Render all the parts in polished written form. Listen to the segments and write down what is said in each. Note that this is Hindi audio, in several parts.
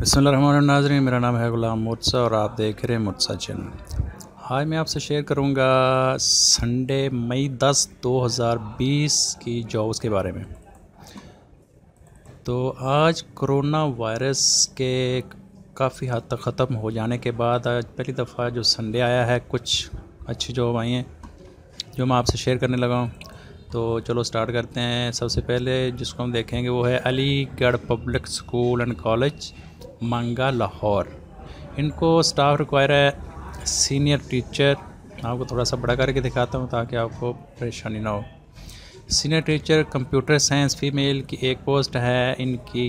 बिस्मिल्लाहिर्रहमानिर्रहीम नाज़रीन, मेरा नाम है गुलाम मुर्तज़ा और आप देख रहे हैं मुर्तज़ा चैनल। आज मैं आपसे शेयर करूंगा संडे मई 10 2020 की जॉब्स के बारे में। तो आज कोरोना वायरस के काफ़ी हद तक ख़त्म हो जाने के बाद आज पहली दफ़ा जो संडे आया है, कुछ अच्छी जॉब आई हैं जो मैं आपसे शेयर करने लगा हूँ। तो चलो स्टार्ट करते हैं। सबसे पहले जिसको हम देखेंगे वो है Aligarh public school and college Manga Lahore. इनको स्टाफ रिक्वायर है सीनियर टीचर। आपको थोड़ा सा बड़ा करके दिखाता हूँ ताकि आपको परेशानी ना हो। Senior teacher computer science female की एक पोस्ट है। इनकी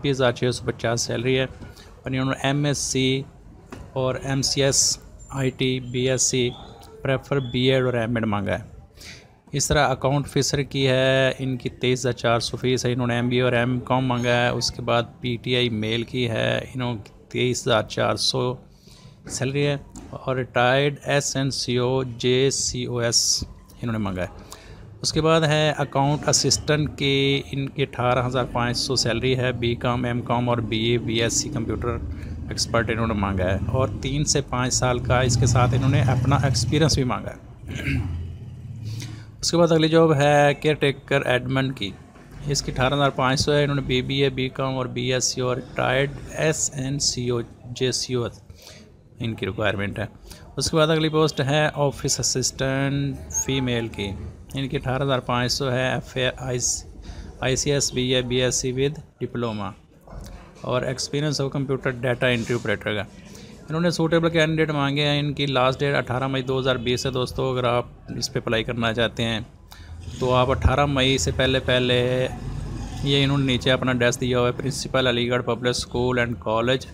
26,650 सैलरी है और इन्होंने MSc और MCS IT BSc prefer BEd और M.Ed मांगा है। इस तरह अकाउंट ऑफिसर की है, इनकी 23,400 फीस है। इन्होंने MBA और M.Com मांगा है। उसके बाद PTI मेल की है, इन्होंने 23,400 सैलरी है और रिटायर्ड SNCO JCOS इन्होंने मांगा है। उसके बाद है अकाउंट असिस्टेंट की, इनकी 18,500 सैलरी है। B.Com M.Com और BA BSc कंप्यूटर एक्सपर्ट इन्होंने मांगा है और 3 से 5 साल का इसके साथ इन्होंने अपना एक्सपीरियंस भी मांगा है। उसके बाद अगली जॉब है केयर टेकर एडमिन की। इसकी 18,500 है। इन्होंने BBA B.Com और BSc और रिटायर्ड SNCO JCOS इनकी रिक्वायरमेंट है। उसके बाद अगली पोस्ट है ऑफिस असिस्टेंट फीमेल की। इनकी 18,500 है। ICS BA BSc विद डिप्लोमा और experience of computer data entry operator का। इन्होंने सूटेबल कैंडिडेट मांगे हैं। इनकी लास्ट डेट 18 मई 2020 है। दोस्तों, अगर आप इस पर अप्लाई करना चाहते हैं तो आप 18 मई से पहले ये इन्होंने नीचे अपना एड्रेस दिया हुआ है। Principal Aligarh public school and college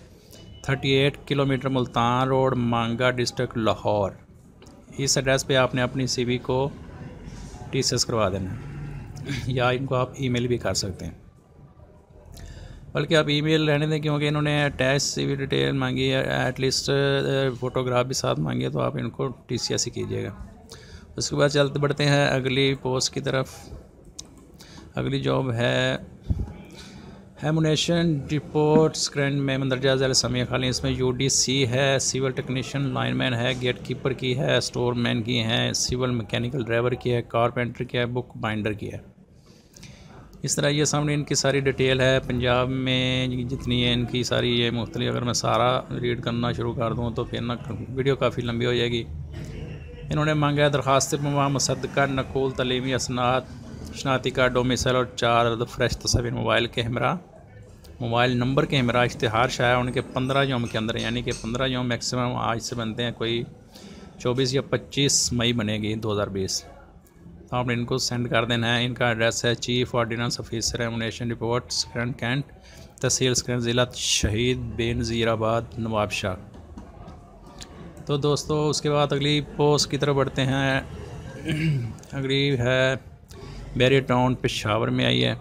38 kilometre Multan road Manga district Lahore. इस एड्रेस पे आपने अपनी CV को TCS करवा देना है या इनको आप ईमेल भी कर सकते हैं, बल्कि आप ईमेल रहने दें क्योंकि इन्होंने अटैच CV डिटेल मांगी है, एटलीस्ट फ़ोटोग्राफ भी साथ मांगी है, तो आप इनको TCS ही कीजिएगा। उसके बाद चलते बढ़ते हैं अगली पोस्ट की तरफ। अगली जॉब है एमुनेशन डिपोट स्क्रैंड में मंदरजा ज़ैल समिया खाली। इसमें UDC है, सिविल टेक्नीशियन लाइनमैन है, गेट कीपर की है, स्टोर मैन की है, सिविल मैकेनिकल ड्राइवर की है, कारपेंटर की है, बुक बाइंडर की है। इस तरह ये सामने इनकी सारी डिटेल है। पंजाब में जितनी है इनकी सारी ये मुख्तलिफ, अगर मैं सारा रीड करना शुरू कर दूँ तो फिर ना वीडियो काफ़ी लंबी हो जाएगी। इन्होंने मांगा है दरख्वास्त मुसद्दका नकूल तलीमी असनाद शनाती का डोमिसल और 4 अदद फ्रेश तस्वीर मोबाइल नंबर के हमरा इश्तिहार शाया उनके 15 यौम के अंदर, यानी कि 15 यौम मैक्सिमम आज से बनते हैं, कोई 24 या 25 मई बनेगी 2020। तो आपने इनको सेंड कर देना है। इनका एड्रेस है chief ordnance officer ammunition report Sakrand cantt tehsil Sakrand ज़िला शहीद बेनज़ीराबाद नवाबशाह। तो दोस्तों, उसके बाद अगली पोस्ट की तरफ बढ़ते हैं। अगली है बैरियर टाउन पेशावर में आई है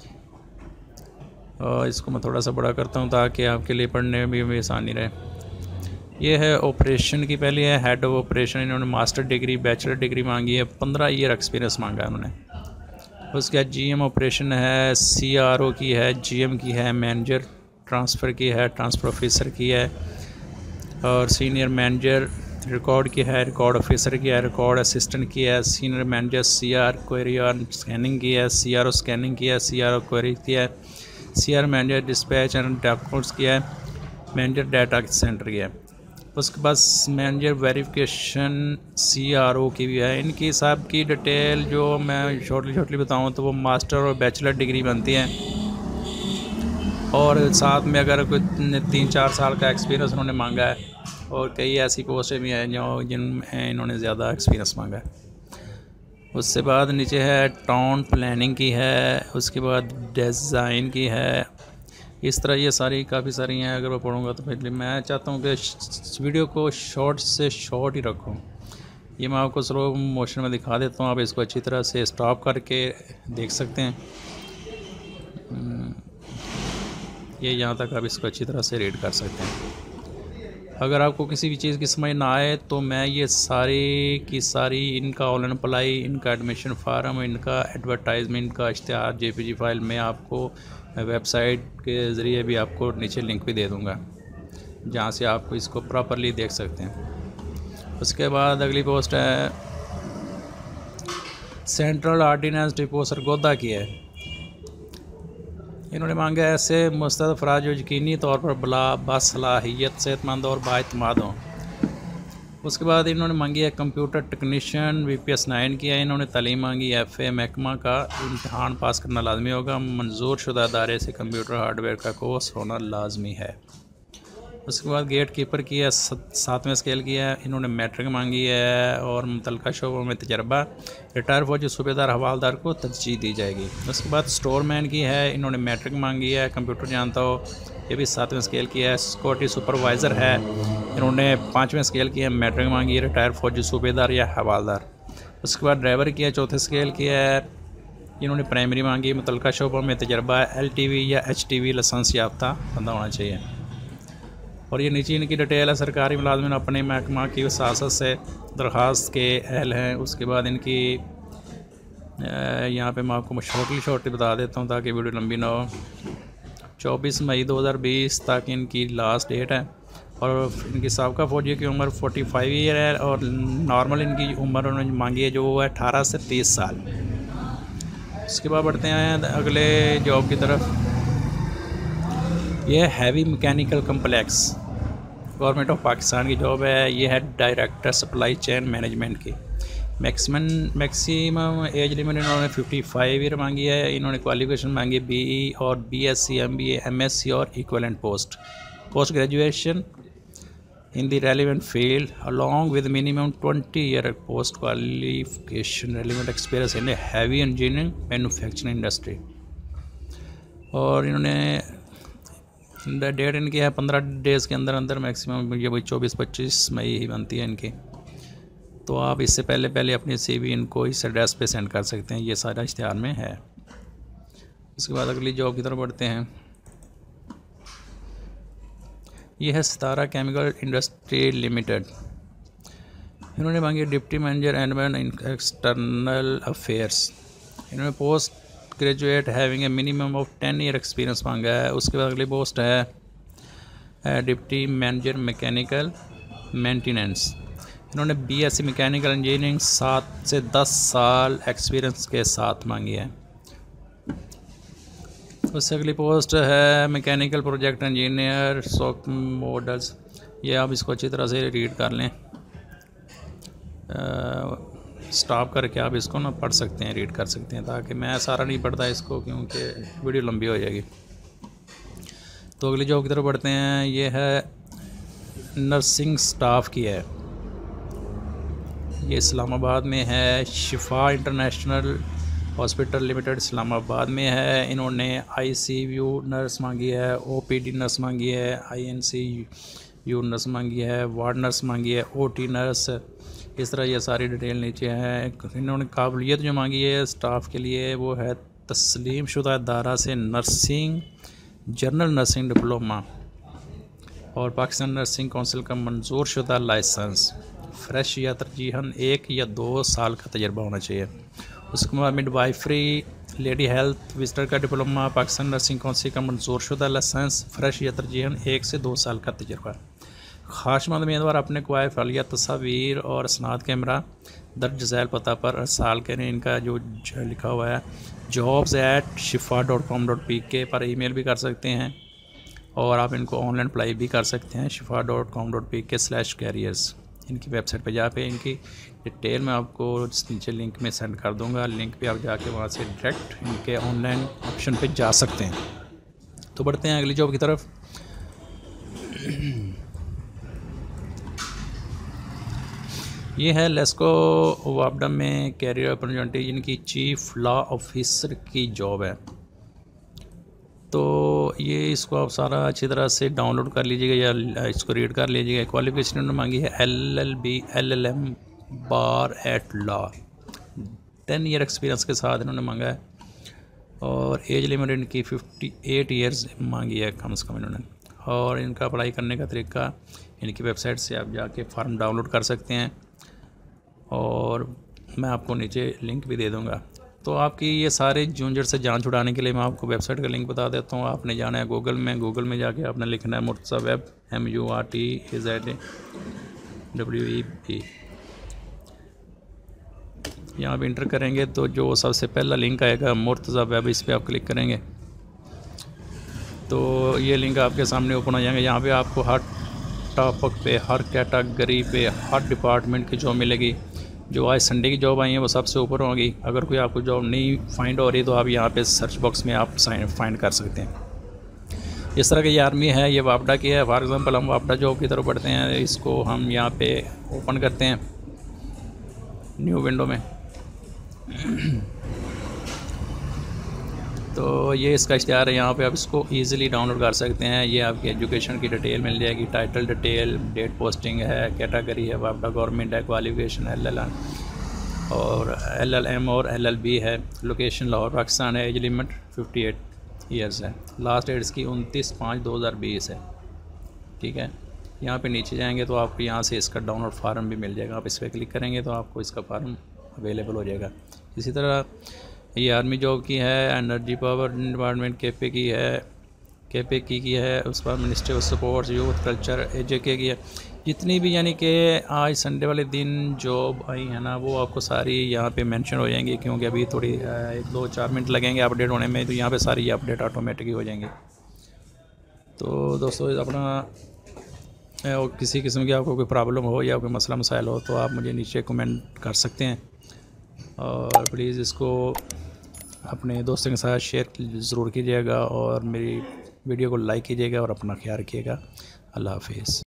और इसको मैं थोड़ा सा बड़ा करता हूँ ताकि आपके लिए पढ़ने में भी आसानी रहे। ये है ऑपरेशन की, पहली है हेड ऑफ ऑपरेशन। इन्होंने मास्टर डिग्री बैचलर डिग्री मांगी है, 15 ईयर एक्सपीरियंस मांगा है उन्होंने। उसके बाद GM ऑपरेशन है, CRO की है, GM की है, मैनेजर ट्रांसफ़र की है, ट्रांसफ़र ऑफिसर की है और सीनियर मैनेजर रिकॉर्ड की है, रिकॉर्ड ऑफिसर की है, रिकॉर्ड असिस्टेंट की है, सीनियर मैनेजर CR क्वेरी और स्कैनिंग की है, CRO स्कैनिंग की है, CRO क्वेरी की है, CR manager dispatch and documents की है, मैनेजर डाटा सेंटर की है। उसके बाद मैनेजर वेरिफिकेशन CRO की भी है। इनकी सब की डिटेल जो मैं शॉर्टली बताऊं तो वो मास्टर और बैचलर डिग्री बनती है और साथ में अगर कोई 3-4 साल का एक्सपीरियंस उन्होंने मांगा है और कई ऐसी पोस्टें भी हैं जो जिनमें इन्होंने ज़्यादा एक्सपीरियंस मांगा है। उससे बाद नीचे है टाउन प्लानिंग की है, उसके बाद डिज़ाइन की है। इस तरह ये सारी काफ़ी सारी हैं। अगर मैं पढ़ूँगा तो फिर मैं चाहता हूँ कि वीडियो को शॉर्ट से शॉर्ट ही रखूँ। ये मैं आपको स्लो मोशन में दिखा देता हूँ, आप इसको अच्छी तरह से स्टॉप करके देख सकते हैं। ये यहाँ तक आप इसको अच्छी तरह से रीड कर सकते हैं। अगर आपको किसी भी चीज़ की समझ ना आए तो मैं ये सारी की सारी इनका ऑनलाइन अप्लाई, इनका एडमिशन फार्म, इनका एडवर्टाइजमेंट का इश्तिहार JPG फाइल में आपको मैं वेबसाइट के ज़रिए भी आपको नीचे लिंक भी दे दूँगा, जहाँ से आपको इसको प्रॉपरली देख सकते हैं। उसके बाद अगली पोस्ट है सेंट्रल ऑर्डिनेंस डिपो सरगोदा की है। इन्होंने मांगा है ऐसे मुस्तद अफराद जो यकीनी तौर पर बासलाहियत, सेहतमंद और बाएतमाद हों। उसके बाद इन्होंने मांगी है कंप्यूटर टेक्नीशियन VPS 9 की है। इन्होंने तालीम मांगी FA महकमा का इम्तहान पास करना लाजमी होगा। मंजूर शुदा अदारे से कंप्यूटर हार्डवेयर का कोर्स होना लाजमी है। उसके बाद गेट कीपर की है, 7वें स्केल की है। इन्होंने मैट्रिक मांगी है और मुतल्लिका शोबों में तजर्बा। रिटायर फौजी सूबेदार हवालदार को तरजीह दी जाएगी। उसके बाद स्टोर मैन की है। इन्होंने मैट्रिक मांगी है, कंप्यूटर जानता हो, ये भी 7वें स्केल की है। सिक्योरिटी सुपरवाइज़र है, इन्होंने 5वें स्केल की है, मैट्रिक मांगी है, रिटायर फौजी सूबेदार या हवालदार। उसके बाद ड्राइवर की है, 4थे स्केल की है। इन्होंने प्राइमरी मांगी, मुतल्लिका शोबों में तजर्बा, LTV या HTV लाइसेंस याफ्ता बंदा होना चाहिए। और ये नीचे इनकी डिटेल है। सरकारी मुलाजमिन अपने महकमा की वसासत से दरख्वास्त के अहल हैं। उसके बाद इनकी यहाँ पे मैं आपको शॉर्टली बता देता हूँ ताकि वीडियो लंबी ना हो। 24 मई 2020 तक इनकी लास्ट डेट है। और इनकी साबका फ़ौजी की उम्र 45 ईयर है और नॉर्मल इनकी उम्र उन्होंने मांगी है जो वो है 18 से 30 साल। उसके बाद बढ़ते हैं अगले जॉब की तरफ। यह heavy mechanical complex government of Pakistan की जॉब है। ये है डायरेक्टर सप्लाई चेन मैनेजमेंट की। मैक्सिमम एज लिमिट इन्होंने 55 ईयर मांगी है। इन्होंने क्वालिफिकेशन मांगी BE और BSc MBA MSc और equivalent post graduation in the relevant field along with minimum 20 year post qualification relevant experience in heavy engineering manufacturing industry. और इन्होंने डेट इनकी है 15 डेज़ के अंदर अंदर मैक्सिमम, ये वही 24-25 मई ही बनती है इनकी। तो आप इससे पहले अपनी CV इनको इस एड्रेस पे सेंड कर सकते हैं, ये सारा इश्तिहार में है। उसके बाद अगली जॉब की तरफ बढ़ते हैं। ये है सितारा केमिकल इंडस्ट्री लिमिटेड। इन्होंने मांगी deputy manager environment external affairs. इन्होंने post graduate having a minimum of 10 year experience मांगा है। उसके बाद अगली पोस्ट है डिप्टी मैनेजर मैकेनिकल मेंटेनेंस। इन्होंने BSc मैकेनिकल इंजीनियरिंग 7 से 10 साल एक्सपीरियंस के साथ मांगी है। उससे अगली पोस्ट है मैकेनिकल प्रोजेक्ट इंजीनियर सॉक मॉडल्स। ये आप इसको अच्छी तरह से रीड कर लें, स्टॉप करके आप इसको ना पढ़ सकते हैं, रीड कर सकते हैं, ताकि मैं सारा नहीं पढ़ता इसको क्योंकि वीडियो लंबी हो जाएगी। तो अगली जॉब की तरफ बढ़ते हैं। ये है नर्सिंग स्टाफ की है। ये इस्लामाबाद में है। शिफा इंटरनेशनल हॉस्पिटल लिमिटेड इस्लामाबाद में है। इन्होंने ICU नर्स मांगी है, OPD नर्स मांगी है, INCU नर्स मांगी है, वार्ड नर्स मांगी है, OT नर्स। इस तरह ये सारी डिटेल नीचे है। इन्होंने काबिलियत जो मांगी है स्टाफ के लिए वो है तस्लीम शुदा अदारा से नर्सिंग जनरल नर्सिंग डिप्लोमा और पाकिस्तान नर्सिंग काउंसिल का मंजूर शुदा लाइसेंस, फ्रेश या तरजीहन 1 या 2 साल का तजर्बा होना चाहिए। उसके बाद मिडवाइफरी लेडी हेल्थ विजिटर का डिप्लोमा, पाकिस्तान नर्सिंग काउंसिल का मंजूर शुदा लाइसेंस, फ्रेश या तरजीहन 1 से 2 साल का तजर्बा। खाशमंद उम्मीदवार अपने क्वाय फलिया तस्वीर और स्नात कैमरा दर्ज झैल पता पर अरसाल करें। इनका जो लिखा हुआ है jobs@shifa.com.pk पर ईमेल भी कर सकते हैं और आप इनको ऑनलाइन अप्लाई भी कर सकते हैं shifa.com.pk/careers। इनकी वेबसाइट पर जाके इनकी डिटेल मैं आपको नीचे लिंक में सेंड कर दूंगा। लिंक पे आप जाके वहाँ से डायरेक्ट इनके ऑनलाइन ऑप्शन पे जा सकते हैं। तो बढ़ते हैं अगली जॉब की तरफ। ये है लेस्को वापडम में कैरियर अपॉर्चुनिटी, जिनकी चीफ लॉ ऑफिसर की जॉब है। तो ये इसको आप सारा अच्छी तरह से डाउनलोड कर लीजिएगा या इसको रीड कर लीजिएगा। क्वालिफिकेशन उन्होंने मांगी है LLB LLM bar at law, 10 year experience के साथ इन्होंने मांगा है और एज लिमिट इनकी 58 ईयर्स मांगी है कम से कम इन्होंने। और इनका अप्लाई करने का तरीका इनकी वेबसाइट से आप जाके फॉर्म डाउनलोड कर सकते हैं और मैं आपको नीचे लिंक भी दे दूँगा। तो आपकी ये सारे झुंझट से जान छुड़ाने के लिए मैं आपको वेबसाइट का लिंक बता देता हूँ। आपने जाना है गूगल में जाके आपने लिखना है मुर्तज़ा वेब, MURTZAWEB। यहाँ पे इंटर करेंगे तो जो सबसे पहला लिंक आएगा मुर्तज़ा वेब, इस पर आप क्लिक करेंगे तो ये लिंक आपके सामने ओपन हो जाएंगे। यहाँ पे आपको हर टॉपिक पे, हर कैटेगरी पे, हर डिपार्टमेंट की जॉब मिलेगी। जो आज संडे की जॉब आई है वो सबसे ऊपर होगी। अगर कोई आपको जॉब नहीं फाइंड हो रही तो आप यहाँ पे सर्च बॉक्स में आप फाइंड कर सकते हैं। इस तरह की ये आर्मी है, ये वापडा की है। फॉर एग्ज़ाम्पल हम वापडा जॉब की तरफ बढ़ते हैं, इसको हम यहाँ पे ओपन करते हैं न्यू विंडो में। तो ये इसका इख्तियार है, यहाँ पे आप इसको इजीली डाउनलोड कर सकते हैं। ये आपकी एजुकेशन की डिटेल मिल जाएगी, टाइटल डिटेल, डेट पोस्टिंग है, कैटेगरी है, वापडा गवर्नमेंट है, क्वालिफिकेशन LLM और LLM और LLB है, लोकेशन लाहौर पाकिस्तान है, एज लिमिट 58 ईयर्स है, लास्ट डेट इसकी 29/5/2020 है। ठीक है, यहाँ पे नीचे जाएंगे तो आपको यहाँ से इसका डाउनलोड फार्म भी मिल जाएगा। आप इस पर क्लिक करेंगे तो आपको इसका फार्म अवेलेबल हो जाएगा। इसी तरह ये आर्मी जॉब की है, एनर्जी पावर डिपार्टमेंट KP की है, KP की है, उस पर ministry of sports, youth culture, AJK की है। जितनी भी यानी कि आज संडे वाले दिन जॉब आई है ना, वो आपको सारी यहाँ पे मेंशन हो जाएंगी, क्योंकि अभी थोड़ी 1-2-4 मिनट लगेंगे अपडेट होने में, तो यहाँ पे सारी ये अपडेट ऑटोमेटिक हो जाएंगे। तो दोस्तों अपना और किसी किस्म की आपको कोई प्रॉब्लम हो या कोई मसला मसाइल हो तो आप मुझे नीचे कमेंट कर सकते हैं, और प्लीज़ इसको अपने दोस्तों के साथ शेयर ज़रूर कीजिएगा और मेरी वीडियो को लाइक कीजिएगा और अपना ख्याल रखिएगा। अल्लाह हाफिज़।